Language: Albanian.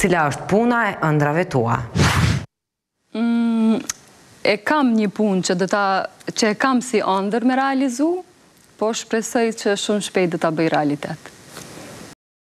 Cila është puna e ëndrave tua? E kam një punë që e kam si ëndër me realizu, po shpresoj që shumë shpejt dhe ta bëj realitet.